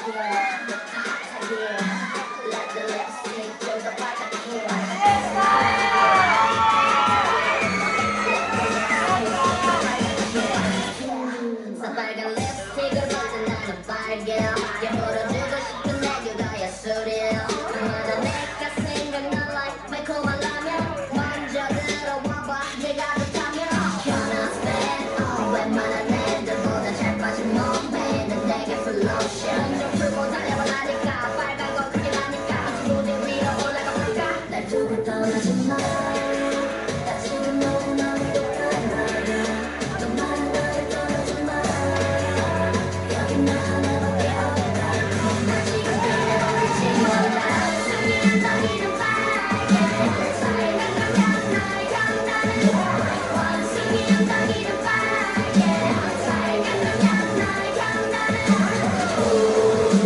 빨간 립스틱을 바른 나는 빨개 물어주고 싶은 내 그거의 소리야 맞아 내가 생각나 like 매콤한 라면 먼저 들어와봐 네가 좋다면 Can I spend 웬만한 애들보다 잘 빠진 몸매 는 내게 플로션 좀 풀고 달려보라니까 빨간 건 그게 나니까 이 무대 위로 올라가 볼까 날 두고 떠나지 마 나 지금 너무너무 똑똑한 말이야 너만은 나를 떠나지 마 여기 나 하나밖에 없다 나 지금 그대로 지워라 숨이 엉덩이는 빨개 빨간 거면 날 향나는 원숭이 엉덩이는 빨개 빨간 거면 날 향나는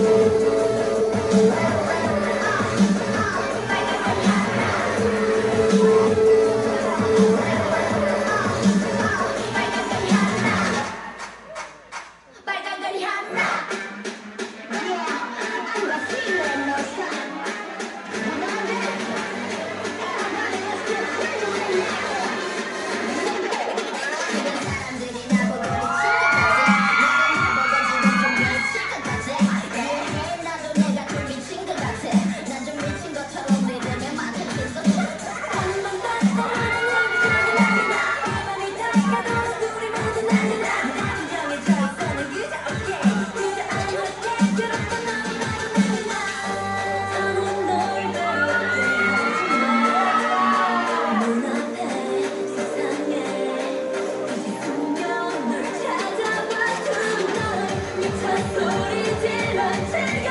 빨간 걸 향나 I'm a feeling no sun 주변 사람들이 나보고 미친 것 같아 너도 나보고 지금 좀 미칠 것 같아 매일매일 나도 내가 좀 미친 것 같아 난 좀 미친 것처럼 리듬에 맞춰 있어 한번 따라하는 밤이 다가도 우리 모두 나잖아 진정해져 있어는 그저 오케이 그저 I'm okay 그렇게 너무 많이 나나 더는 널 바라보지 마 눈앞에 세상에 다시 숨겨 널 찾아봐 두 널 미쳐 소리 질러